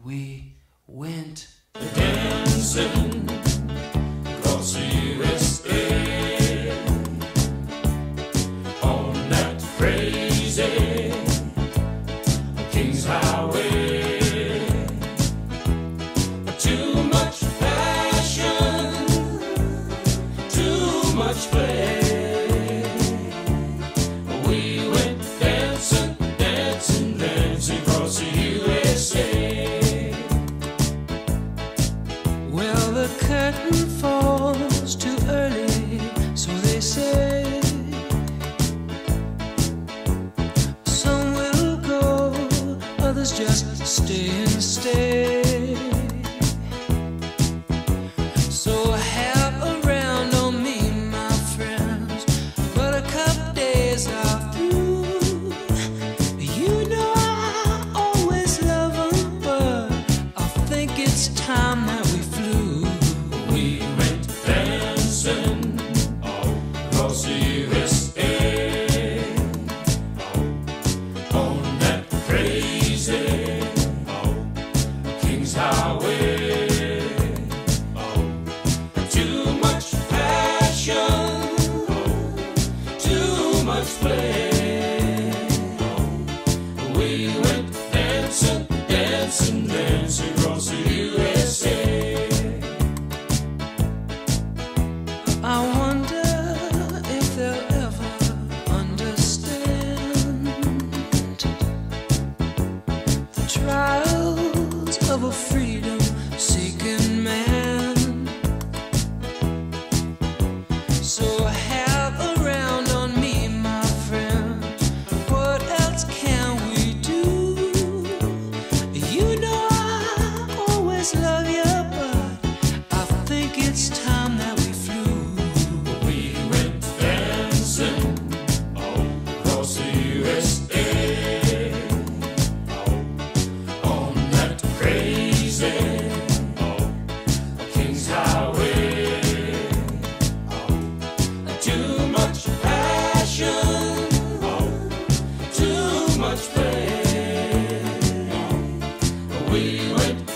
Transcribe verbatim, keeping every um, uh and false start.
we went dancing across the U S A on that crazy King's Highway. Too much passion, too much play. We went dancing, dancing, dancing across the U S A. Well, the curtain falls too early, so they say. Some will go, others just stay and stay. So have around on me, my friends, but a couple days are through. You know I always love them, but I think it's time that we flew. We went dancing all across the U S A on that crazy King's Highway. Too much passion, too much play. We went dancing, dancing, dancing across the U S A. I wonder if they'll ever understand the trials of a freedom-seeking man. So have around on me, my friend, what else can we do? You know I always love you, but I think it's time that we flew. We went dancing all across the U S A on that crazy King's Highway. Too much passion, too much play. We went